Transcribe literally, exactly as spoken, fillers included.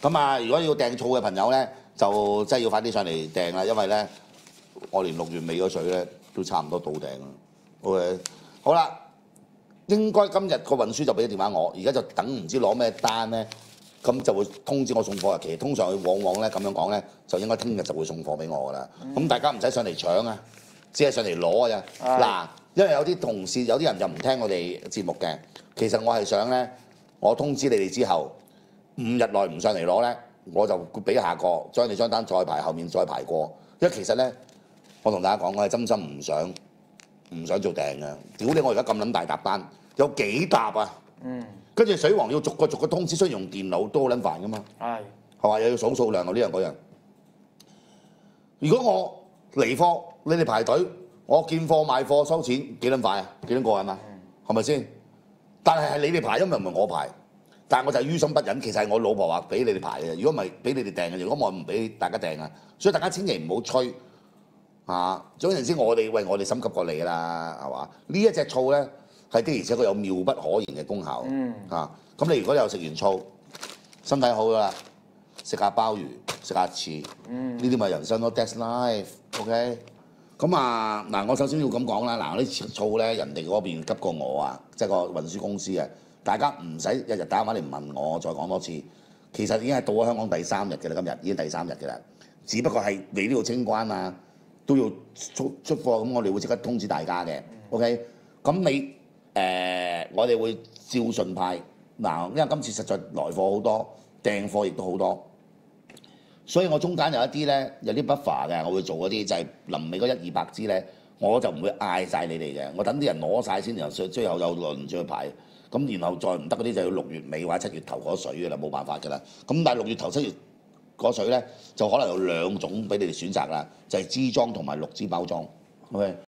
咁啊，如果要訂醋嘅朋友咧，就真係要快啲上嚟訂啦，因為咧我連六月尾嗰水咧都差唔多到訂啦。OK， 好啦，應該今日個運輸就俾咗電話我，而家就等唔知攞咩單咧，咁就會通知我送貨日期。通常佢往往咧咁樣講咧，就應該聽日就會送貨俾我噶啦。咁、嗯、大家唔使上嚟搶啊，只係上嚟攞啊咋。嗱，因為有啲同事有啲人就唔聽我哋節目嘅，其實我係想咧，我通知你哋之後。五日內唔上嚟攞咧，我就俾下個將你張單再排後面再排過，因為其實咧，我同大家講，我係真心唔想唔想做訂嘅。屌你！我而家咁撚大沓單，有幾沓啊？嗯。跟住水王要逐個逐個通知，雖然用電腦都好撚煩噶嘛。係。係嘛？又要數數量啊，呢樣嗰樣。如果我嚟貨，你哋排隊，我見貨賣貨收錢，幾撚快啊？幾撚過癮啊？係咪先？但係係你哋排，因為唔係我排。但係我就係於心不忍，其實係我老婆話俾你哋排嘅。如果唔係俾你哋訂嘅，如果我唔俾大家訂啊，所以大家千祈唔好吹啊！總言之，我哋喂我哋心急過你啦，係嘛？呢一隻醋咧係的而且確有妙不可言嘅功效。嗯。啊，咁你如果有食完醋，身體好啦，食下鮑魚，食下翅，嗯，呢啲咪人生咯 ，That's life，OK？ 咁啊嗱，我首先要咁講啦，嗱，啲醋咧人哋嗰邊急過我啊，即係個運輸公司啊。大家唔使日日打電話嚟問我，我再講多次。其實已經係到咗香港第三日嘅啦，今日已經第三日嘅啦。只不過係你呢度清關啊，都要出出貨，咁我哋會即刻通知大家嘅。OK， 咁你誒、呃、我哋會照順派嗱，因為今次實在來貨好多，訂貨亦都好多，所以我中間有一啲咧有啲 buffer 嘅，我會做嗰啲就係臨尾嗰一二百支咧，我就唔會嗌晒你哋嘅，我等啲人攞晒先，然後最後有輪住去排。咁然後再唔得嗰啲就要六月尾或者七月頭嗰水嘅啦，冇辦法嘅啦。咁但係六月頭七月嗰水咧，就可能有兩種俾你哋選擇啦，就係支裝同埋綠支包裝。OK。